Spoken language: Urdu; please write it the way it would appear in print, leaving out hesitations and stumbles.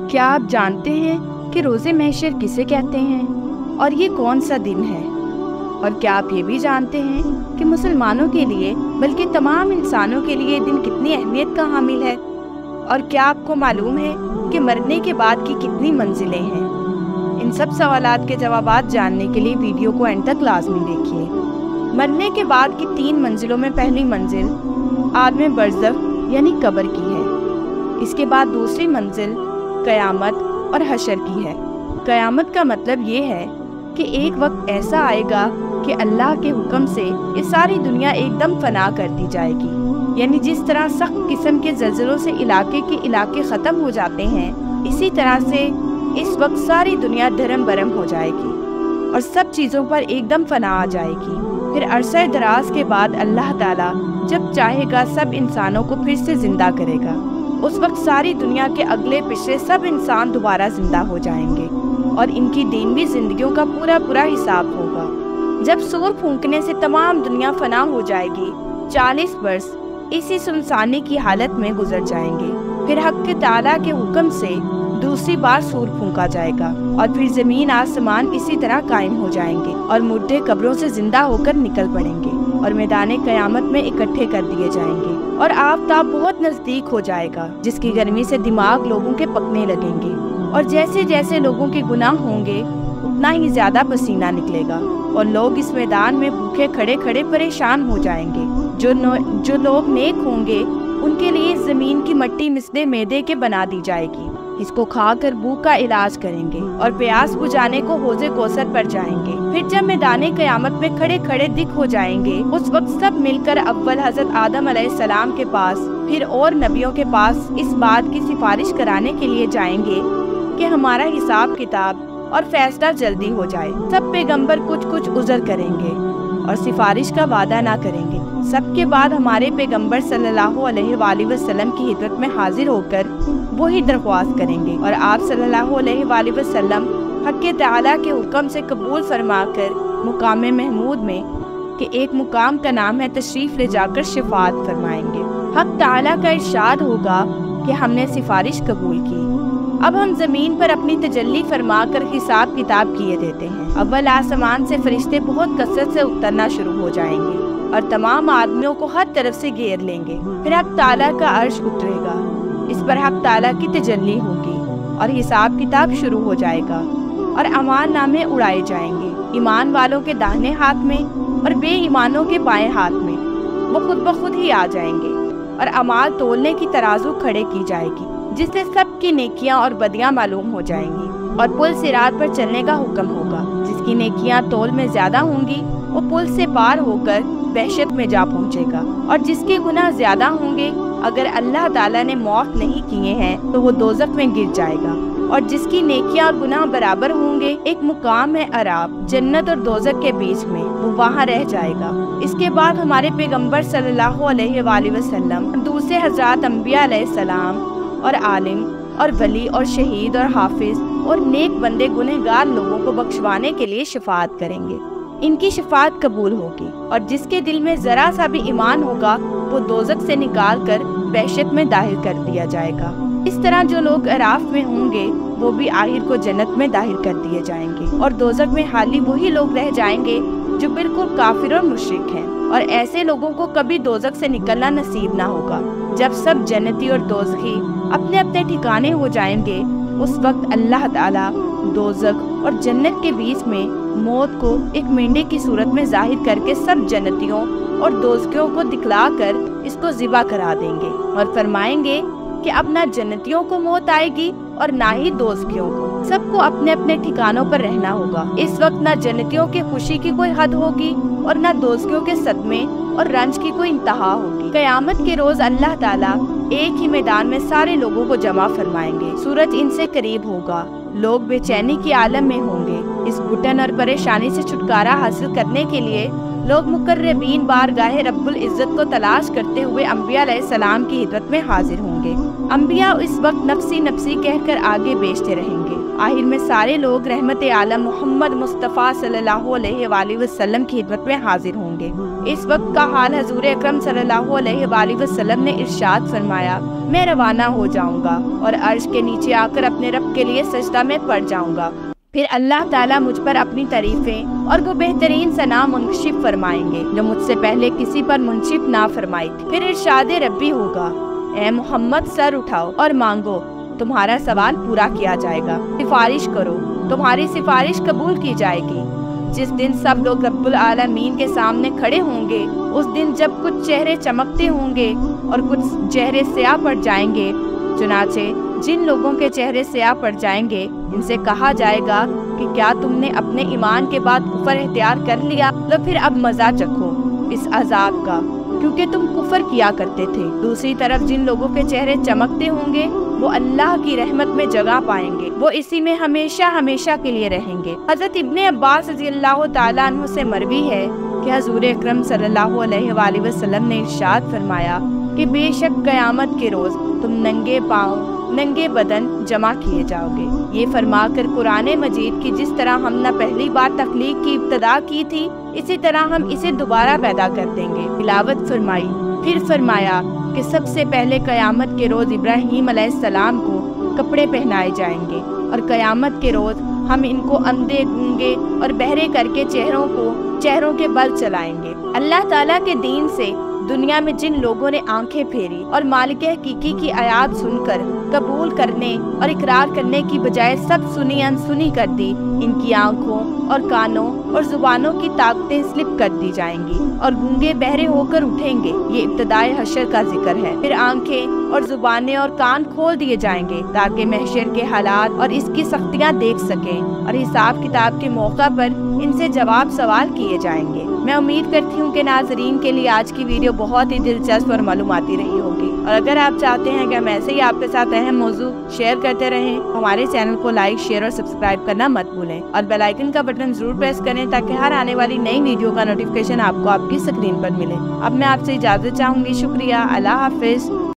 کیا آپ جانتے ہیں کہ روز محشر کسے کہتے ہیں اور یہ کون سا دن ہے؟ اور کیا آپ یہ بھی جانتے ہیں کہ مسلمانوں کے لیے بلکہ تمام انسانوں کے لیے یہ دن کتنی اہمیت کا حامل ہے؟ اور کیا آپ کو معلوم ہے کہ مرنے کے بعد کی کتنی منزلیں ہیں؟ ان سب سوالات کے جوابات جاننے کے لیے ویڈیو کو اینڈ تک لازمی دیکھیے۔ مرنے کے بعد کی 3 منزلوں میں پہلی منزل عالم برزخ یعنی قبر کی ہے۔ اس کے بعد دوسری منزل قیامت اور حشر کی ہے۔ قیامت کا مطلب یہ ہے کہ ایک وقت ایسا آئے گا کہ اللہ کے حکم سے یہ ساری دنیا ایک دم فنا کر دی جائے گی، یعنی جس طرح سخت قسم کے زلزلوں سے علاقے کے علاقے ختم ہو جاتے ہیں، اسی طرح سے اس وقت ساری دنیا دھرم برم ہو جائے گی اور سب چیزوں پر ایک دم فنا آ جائے گی۔ پھر عرصہ دراز کے بعد اللہ تعالیٰ جب چاہے گا سب انسانوں کو پھر سے زندہ کرے گا۔ اس وقت ساری دنیا کے اگلے پچھلے سب انسان دوبارہ زندہ ہو جائیں گے اور ان کی دینوی زندگیوں کا پورا حساب ہوگا۔ جب سور پھونکنے سے تمام دنیا فنا ہو جائے گی، 40 برس اسی سنسانی کی حالت میں گزر جائیں گے۔ پھر حق تعالیٰ کے حکم سے دوسری بار سور پھونکا جائے گا اور پھر زمین آسمان اسی طرح قائم ہو جائیں گے اور مردے قبروں سے زندہ ہو کر نکل پڑیں گے اور میدان قیامت میں اکٹھے کر دیے جائیں گے اور آفتاب بہت نزدیک ہو جائے گا، جس کی گرمی سے دماغ لوگوں کے پکنے لگیں گے اور جیسے جیسے لوگوں کے گناہ ہوں گے اتنا ہی زیادہ پسینہ نکلے گا اور لوگ اس میدان میں بھوکے کھڑے کھڑے پریشان ہو جائیں گے۔ جو لوگ نیک ہوں گے ان کے لیے زمین کی مٹی مثل میدے کے بنا دی جائے گی، اس کو کھا کر بھوک کا علاج کریں گے اور پیاس بجھانے کو حوض کوثر پر جائیں گے۔ پھر جب میدان قیامت میں کھڑے کھڑے دکھ ہو جائیں گے، اس وقت سب مل کر اول حضرت آدم علیہ السلام کے پاس پھر اور نبیوں کے پاس اس بات کی سفارش کرانے کے لیے جائیں گے کہ ہمارا حساب کتاب اور فیصلہ جلدی ہو جائے۔ سب پیغمبر کچھ عذر کریں گے اور سفارش کا وعدہ نہ کریں گے۔ سب کے بعد ہمارے پیغمبر صلی اللہ علیہ وآلہ وسلم کی خدمت میں حاضر ہو کر وہی درخواست کریں گے اور آپ صلی اللہ علیہ وآلہ وسلم حق تعالیٰ کے حکم سے قبول فرما کر مقام محمود میں کہ ایک مقام کا نام ہے تشریف لے جا کر شفاعت فرمائیں گے۔ حق تعالیٰ کا ارشاد ہوگا کہ ہم نے سفارش قبول کی، اب ہم زمین پر اپنی تجلی فرما کر حساب کتاب کیے دیتے ہیں۔ اول آسمان سے فرشتے بہت کثرت سے اترنا شروع ہو جائیں گے اور تمام آدمیوں کو ہر طرف سے گھیر لیں گے۔ پھر حق تعالیٰ کا عرش اترے گا، اس پر حق تعالیٰ کی تجلی ہوگی اور حساب کتاب شروع ہو جائے گا اور اعمال نامے اڑائے جائیں گے، ایمان والوں کے داہنے ہاتھ میں اور بے ایمانوں کے بائیں ہاتھ میں۔ وہ خود بخود ہی آ جائیں گے اور اعمال تولنے کی ترازو کھڑے کی جائے گی، جس سے سب کی نیکیاں اور بدیاں معلوم ہو جائیں گی اور پل صراط پر چلنے کا حکم ہوگا۔ جس کی نیکیاں تول میں زیادہ ہوں گی وہ پل سے پار ہو کر وحشت میں جا پہنچے گا اور جس کے گناہ زیادہ ہوں گے اگر اللہ تعالیٰ نے معاف نہیں کیے ہیں تو وہ دوزخ میں گر جائے گا اور جس کی نیکیاں اور گناہ برابر ہوں گے ایک مقام ہے عراب، جنت اور دوزخ کے بیچ میں، وہ وہاں رہ جائے گا۔ اس کے بعد ہمارے پیغمبر صلی اللہ علیہ وآلہ وسلم دوسرے حضرات انبیاء علیہ السلام اور عالم اور ولی اور شہید اور حافظ اور نیک بندے گنہگار لوگوں کو بخشوانے کے لیے شفاعت کریں گے۔ ان کی شفاعت قبول ہوگی اور جس کے دل میں ذرا سا بھی ایمان ہوگا وہ دوزخ سے نکال کر وحشت میں داخل کر دیا جائے گا۔ اس طرح جو لوگ اعراف میں ہوں گے وہ بھی آخر کو جنت میں داخل کر دیے جائیں گے اور دوزخ میں حالی وہی لوگ رہ جائیں گے جو بالکل کافر اور مشرک ہیں اور ایسے لوگوں کو کبھی دوزخ سے نکلنا نصیب نہ ہوگا۔ جب سب جنتی اور دوزخی اپنے اپنے ٹھکانے ہو جائیں گے اس وقت اللہ تعالیٰ دوزخ اور جنت کے بیچ میں موت کو ایک مینڈے کی صورت میں ظاہر کر کے سب جنتیوں اور دوزخیوں کو دکھلا کر اس کو ذبح کرا دیں گے اور فرمائیں گے کہ اب نہ جنتیوں کو موت آئے گی اور نہ ہی دوزخیوں کو، سب کو اپنے اپنے ٹھکانوں پر رہنا ہوگا۔ اس وقت نہ جنتیوں کی خوشی کی کوئی حد ہوگی اور نہ دوزخیوں کے صدمے اور رنج کی کوئی انتہا ہوگی۔ قیامت کے روز اللہ تعالیٰ ایک ہی میدان میں سارے لوگوں کو جمع فرمائیں گے، سورج ان سے قریب ہوگا، لوگ بے چینی کی عالم میں ہوں گے۔ اس گھٹن اور پریشانی سے چھٹکارا حاصل کرنے کے لیے لوگ مقربین بارگاہ رب العزت کو تلاش کرتے ہوئے انبیاء علیہ السلام کی خدمت میں حاضر ہوں گے۔ انبیاء اس وقت نفسی نفسی کہہ کر آگے بیچتے رہیں گے۔ آخر میں سارے لوگ رحمت عالم محمد مصطفیٰ صلی اللہ علیہ وآلہ وسلم کی خدمت میں حاضر ہوں گے۔ इस वक्त का हाल हजूर अकरम सल्लल्लाहु अलैहि वसल्लम ने इरशाद फरमाया, मैं रवाना हो जाऊंगा और अर्श के नीचे आकर अपने रब के लिए सजदा में पड़ जाऊंगा। फिर अल्लाह ताला मुझ पर अपनी तारीफें और वो बेहतरीन सना मुनशिफ फरमाएंगे जो मुझसे पहले किसी पर मुनशिफ ना फरमाई थी। फिर इरशाद रब्बी होगा, ए मोहम्मद सर उठाओ और मांगो, तुम्हारा सवाल पूरा किया जाएगा। सिफारिश करो, तुम्हारी सिफारिश कबूल की जाएगी। जिस दिन सब लोग रब्बुल आलमीन के सामने खड़े होंगे, उस दिन जब कुछ चेहरे चमकते होंगे और कुछ चेहरे स्याह पड़ जाएंगे, चुनाचे जिन लोगों के चेहरे स्याह पड़ जाएंगे इनसे कहा जाएगा कि क्या तुमने अपने ईमान के बाद कुफर इख्तियार कर लिया, तो फिर अब मजा चखो इस अजाब का, क्योंकि तुम कुफर किया करते थे। दूसरी तरफ जिन लोगों के चेहरे चमकते होंगे वो अल्लाह की रहमत में जगह पाएंगे, वो इसी में हमेशा हमेशा के लिए रहेंगे। हजरत इब्ने अब्बास रज़ियल्लाहु ताला अन्हु से मरवी है कि हजूर अकरम सल्लल्लाहु अलैहि वसल्लम ने इरशाद फरमाया कि बेशक क़यामत के रोज तुम नंगे पाँव नंगे बदन जमा किए जाओगे। ये फरमाकर कुरान मजीद की जिस तरह हमने पहली बार तख्लीक की इब्तदा की थी, इसी तरह हम इसे दोबारा पैदा कर देंगे। तिलावत फरमाई, फिर फरमाया कि सबसे पहले क़यामत के रोज इब्राहीम अलैहिस्सलाम को कपड़े पहनाए जाएंगे और क़यामत के रोज हम इनको अंधे, गूंगे और बहरे करके चेहरों के बल चलाएंगे। अल्लाह ताला के दीन से दुनिया में जिन लोगों ने आंखें फेरी और मालिक हकीकी की आयात सुनकर कबूल करने और इकरार करने की बजाय सब सुनी अनसुनी कर दी, इनकी आंखों और कानों और जुबानों की ताकतें स्लिप कर दी जाएंगी और गूंगे बहरे होकर उठेंगे। ये इब्तदाए हशर का जिक्र है। फिर आंखें और जुबानें और कान खोल दिए जाएंगे ताकि महशर के हालात और इसकी सख्तियां देख सकें और हिसाब किताब के मौका पर इनसे जवाब सवाल किए जाएंगे। मैं उम्मीद करती हूँ कि नाजरीन के लिए आज की वीडियो बहुत ही दिलचस्प और मालूमाती रही होगी, और अगर आप चाहते हैं कि हम ऐसे ही आपके साथ अहम मौजू शेयर करते रहें, हमारे चैनल को लाइक, शेयर और सब्सक्राइब करना मत भूलें और बेल आइकन का बटन जरूर प्रेस करें ताकि हर आने वाली नई वीडियो का नोटिफिकेशन आपको आपकी स्क्रीन पर मिले। अब मैं आपसे इजाजत चाहूंगी। शुक्रिया। अल्लाह हाफिज।